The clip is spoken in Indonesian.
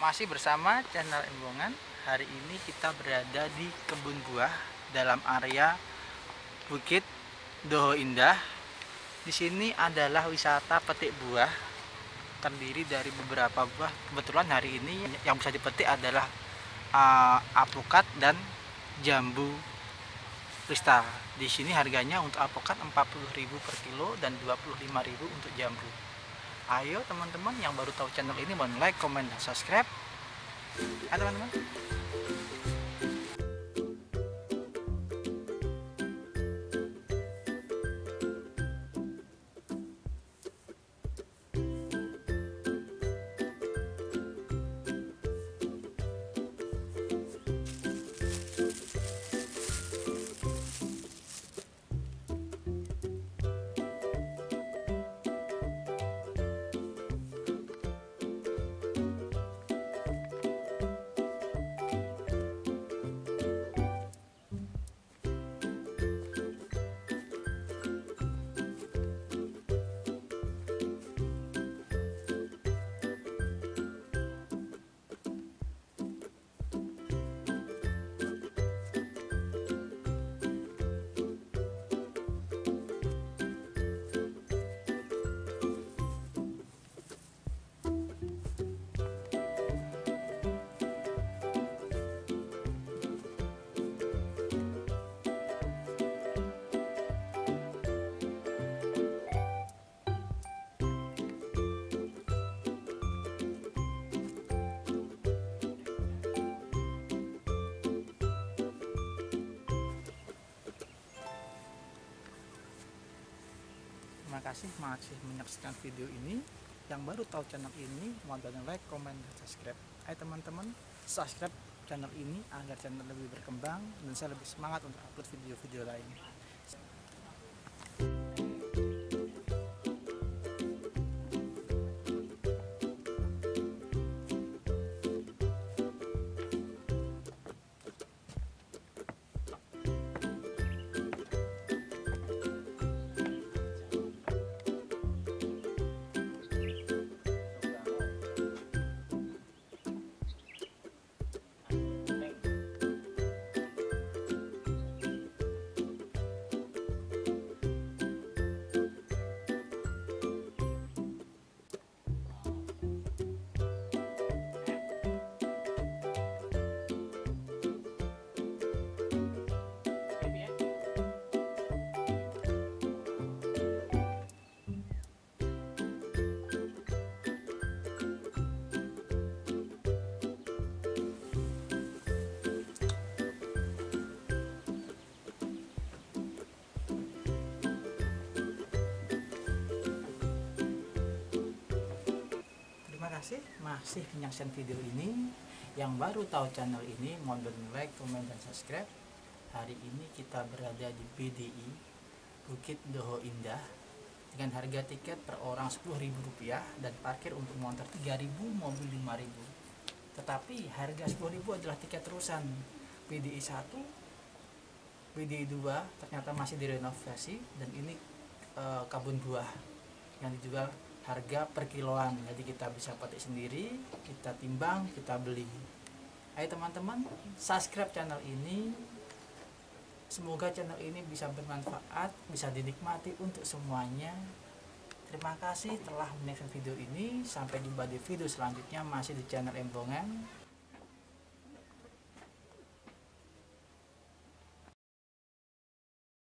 Masih bersama channel Embongan. Hari ini kita berada di kebun buah dalam area Bukit Doho Indah. Di sini adalah wisata petik buah, terdiri dari beberapa buah. Kebetulan hari ini yang bisa dipetik adalah alpukat dan jambu kristal. Di sini harganya untuk alpukat 40.000 per kilo dan 25.000 untuk jambu. Ayo teman-teman yang baru tahu channel ini, mohon like, komen, dan subscribe. Ayo teman-teman. Terima kasih masih menyaksikan video ini. Yang baru tahu channel ini, mohon like, komen, dan subscribe. Ayo teman-teman, subscribe channel ini agar channel lebih berkembang dan saya lebih semangat untuk upload video-video lain. Terima kasih masih menyaksikan video ini. Yang baru tahu channel ini, mohon like, komen, dan subscribe. Hari ini kita berada di BDI Bukit Doho Indah dengan harga tiket per orang Rp10.000 dan parkir untuk motor 3.000, mobil 5.000. Tetapi harga 10.000 adalah tiket terusan. BDI 1, BDI 2 ternyata masih direnovasi, dan ini kebun buah yang dijual harga per kiloan, jadi kita bisa petik sendiri, kita timbang, kita beli. Ayo teman-teman, subscribe channel ini. Semoga channel ini bisa bermanfaat, bisa dinikmati untuk semuanya. Terima kasih telah menonton video ini. Sampai jumpa di video selanjutnya, masih di channel Embongan.